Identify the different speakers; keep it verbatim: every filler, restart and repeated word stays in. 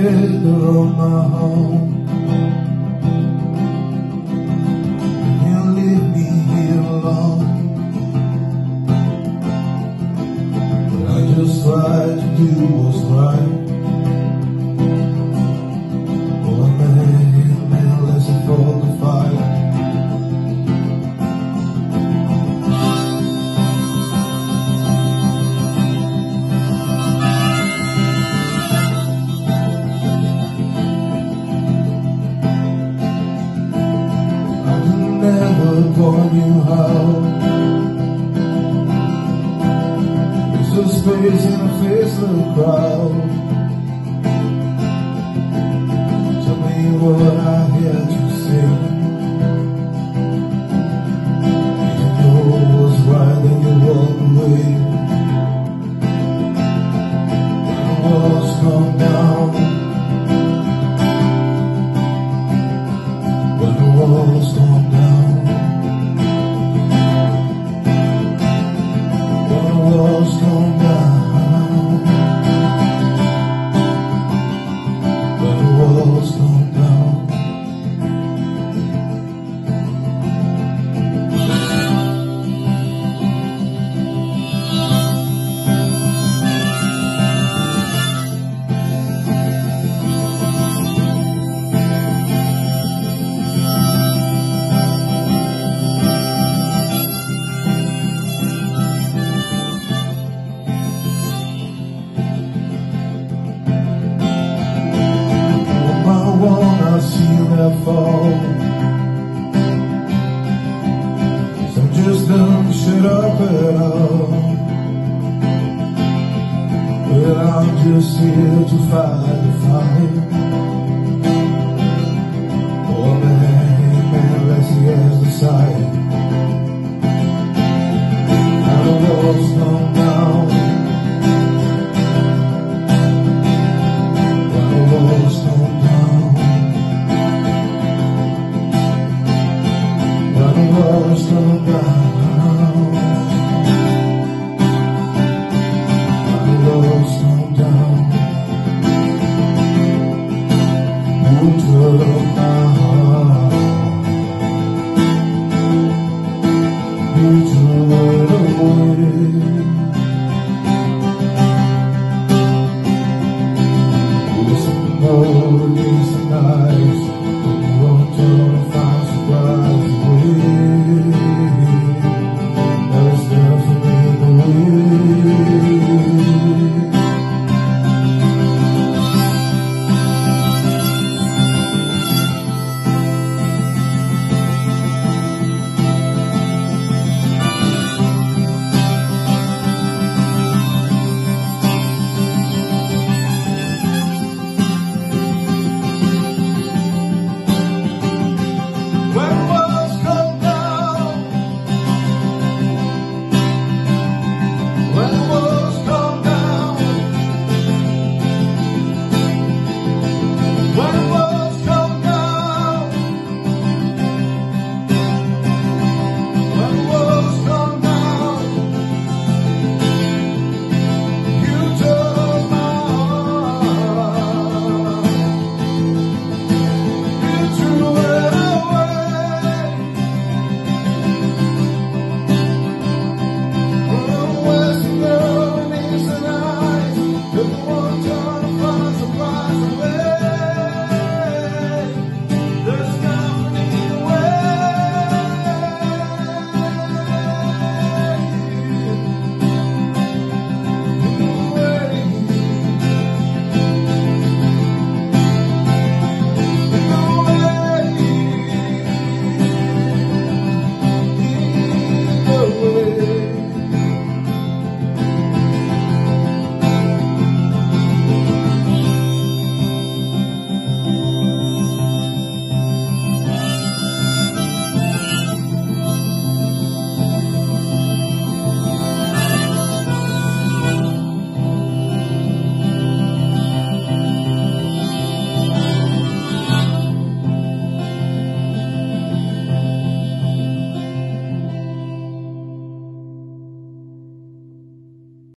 Speaker 1: shelter of my home. You leave me here alone, but I just tried to do what's right. Oh man, man, listen for the fight. Never told you how. There's a space in a faceless crowd. Tell me what I had to say. You know it was right, then you walk away. When the walls come down, when the walls come down. Walls come down, when the walls come down. I see that fall, 'cause I'm just done shut up at all. Well, I'm just here to fight the fight. Oh man, man, let's see as the sight. Now the walls come down, now the walls come down. When the walls come down, when the walls come down, you took my heart.